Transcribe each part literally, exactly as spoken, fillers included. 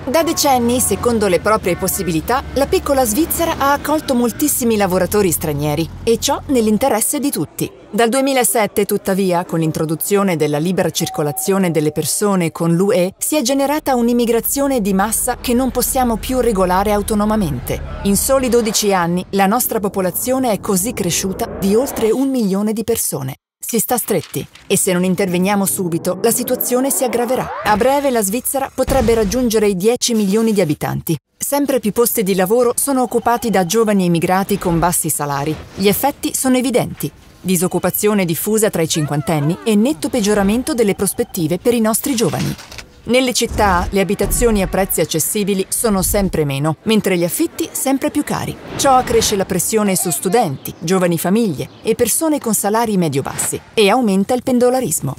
Da decenni, secondo le proprie possibilità, la piccola Svizzera ha accolto moltissimi lavoratori stranieri, e ciò nell'interesse di tutti. Dal duemilasette, tuttavia, con l'introduzione della libera circolazione delle persone con l'U E, si è generata un'immigrazione di massa che non possiamo più regolare autonomamente. In soli dodici anni, la nostra popolazione è così cresciuta di oltre un milione di persone. Si sta stretti e se non interveniamo subito la situazione si aggraverà. A breve la Svizzera potrebbe raggiungere i dieci milioni di abitanti. Sempre più posti di lavoro sono occupati da giovani immigrati con bassi salari. Gli effetti sono evidenti: disoccupazione diffusa tra i cinquantenni e netto peggioramento delle prospettive per i nostri giovani. Nelle città le abitazioni a prezzi accessibili sono sempre meno, mentre gli affitti sempre più cari. Ciò accresce la pressione su studenti, giovani famiglie e persone con salari medio-bassi e aumenta il pendolarismo.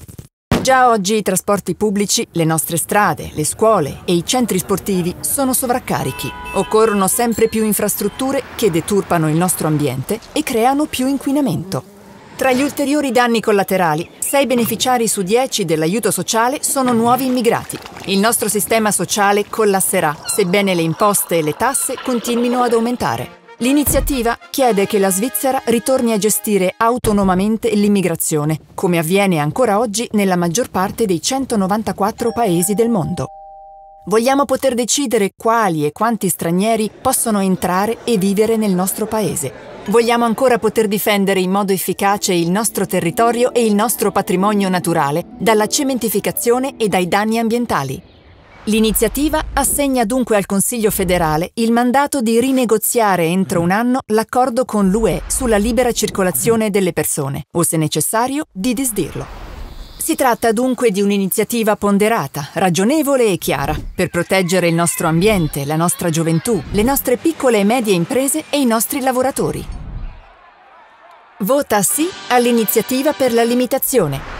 Già oggi i trasporti pubblici, le nostre strade, le scuole e i centri sportivi sono sovraccarichi. Occorrono sempre più infrastrutture che deturpano il nostro ambiente e creano più inquinamento. Tra gli ulteriori danni collaterali, sei beneficiari su dieci dell'aiuto sociale sono nuovi immigrati. Il nostro sistema sociale collasserà, sebbene le imposte e le tasse continuino ad aumentare. L'iniziativa chiede che la Svizzera ritorni a gestire autonomamente l'immigrazione, come avviene ancora oggi nella maggior parte dei centonovantaquattro paesi del mondo. Vogliamo poter decidere quali e quanti stranieri possono entrare e vivere nel nostro paese. Vogliamo ancora poter difendere in modo efficace il nostro territorio e il nostro patrimonio naturale dalla cementificazione e dai danni ambientali. L'iniziativa assegna dunque al Consiglio federale il mandato di rinegoziare entro un anno l'accordo con l'U E sulla libera circolazione delle persone, o se necessario, di disdirlo. Si tratta dunque di un'iniziativa ponderata, ragionevole e chiara, per proteggere il nostro ambiente, la nostra gioventù, le nostre piccole e medie imprese e i nostri lavoratori. Vota sì all'iniziativa per la limitazione.